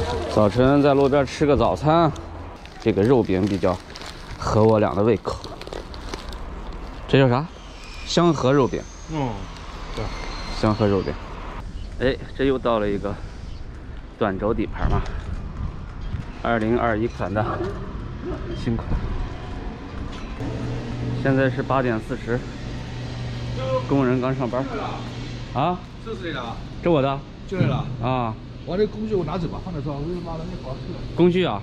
早晨在路边吃个早餐，这个肉饼比较合我俩的胃口。这叫啥？香河肉饼。对，香河肉饼。哎，这又到了一个短轴底盘嘛，2021款的新款。现在是8点40，工人刚上班。啊？ 这是谁的？ 这我的。 就来了。 啊。 我这工具我拿走吧，放在这，我妈的那搞去了。 工具啊？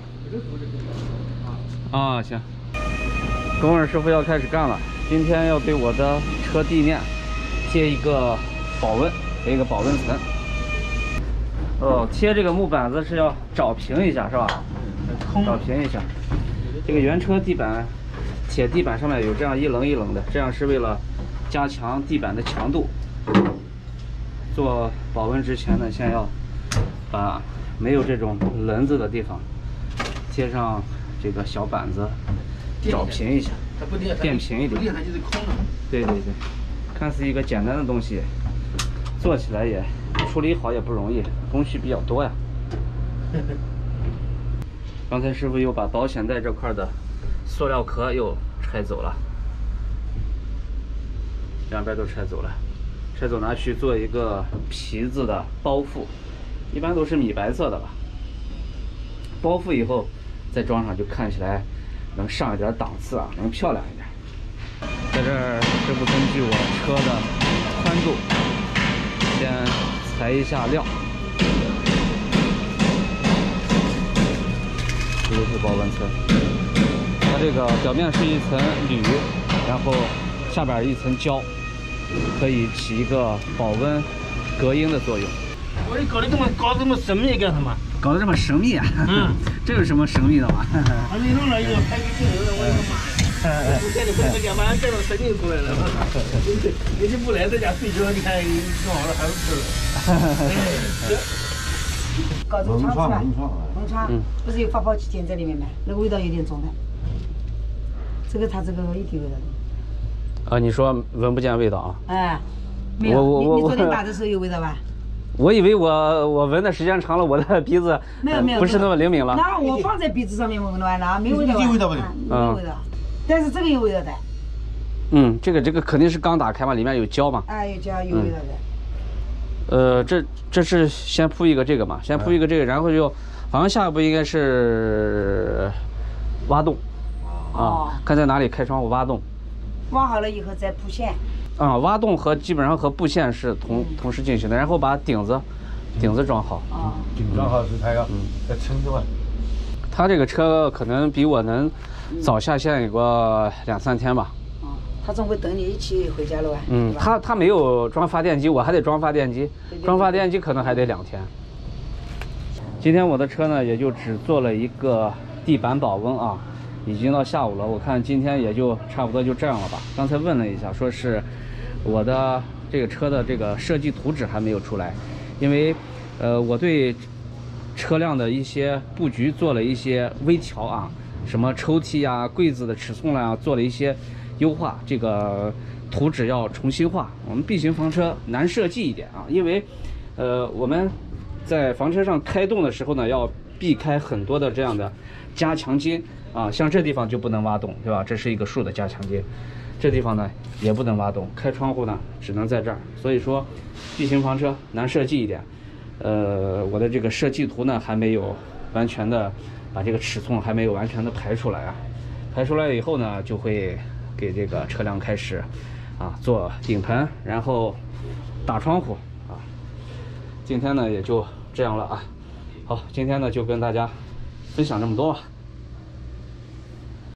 啊，行。工人师傅要开始干了，今天要对我的车地面贴一个保温，贴一个保温层。哦，贴这个木板子是要找平一下是吧？找平一下。这个原车地板，铁地板上面有这样一棱一棱的，这样是为了加强地板的强度。做保温之前呢，先要把没有这种轮子的地方贴上这个小板子，找平一下，垫平一点。它就是空的。对对对，看似一个简单的东西，做起来也处理好也不容易，工序比较多呀。刚才师傅又把保险带这块的塑料壳又拆走了，两边都拆走了，拆走拿去做一个皮子的包覆。一般都是米白色的吧，包覆以后再装上，就看起来能上一点档次啊，能漂亮一点。在这儿，师傅根据我车的宽度，先裁一下料。这就是保温层，它这个表面是一层铝，然后下边一层胶，可以起一个保温隔音的作用。 我你搞得这么神秘干什么？ 搞得这么神秘啊！这有什么神秘的吗？ 你弄了一个拍个镜头，我的妈呀！我看你不这家马上带到神经出来了。你不来在家睡觉，你看弄好了还不吃了。 搞这个窗是吧？门窗不是有发泡器件在里面吗？那个味道有点重的。这个它这个一点味道的。 啊，你说闻不见味道啊？ 哎，没有。你昨天打的时候有味道吧？ 我以为我闻的时间长了，我的鼻子不是那么灵敏了。 那我放在鼻子上面闻完了，没味道。 有味道不？ 没味道，但是这个有味道的。 这个肯定是刚打开嘛，里面有胶嘛。 啊，有胶有味道的。 这是先铺一个这个嘛，先铺一个这个，然后就好像下一步应该是挖洞啊，看在哪里开窗户挖洞。 挖好了以后再铺线。 挖洞基本上和布线是同时进行的，然后把顶子装好。 顶装好是它要再撑着嘛。 他这个车可能比我能早下线有个2、3天吧。 他总会等你一起回家了吧？ 他没有装发电机，我还得装发电机，装发电机可能还得2天。今天我的车呢，也就只做了一个地板保温啊，已经到下午了，我看今天也就差不多就这样了吧。刚才问了一下，说是我的这个车的这个设计图纸还没有出来，因为我对车辆的一些布局做了一些微调啊，什么抽屉啊、柜子的尺寸啊，做了一些优化，这个图纸要重新画。我们 B 型房车难设计一点啊，因为我们在房车上开动的时候呢，要避开很多的这样的加强筋啊，像这地方就不能挖洞，对吧？这是一个竖的加强筋，这地方呢也不能挖洞，开窗户呢只能在这儿。所以说 B 型房车难设计一点。我的这个设计图呢还没有完全的把这个尺寸还没有完全的排出来啊，排出来以后呢，就会给这个车辆开始做顶棚，然后打窗户啊。今天呢也就这样了啊。好，今天呢就跟大家分享这么多吧。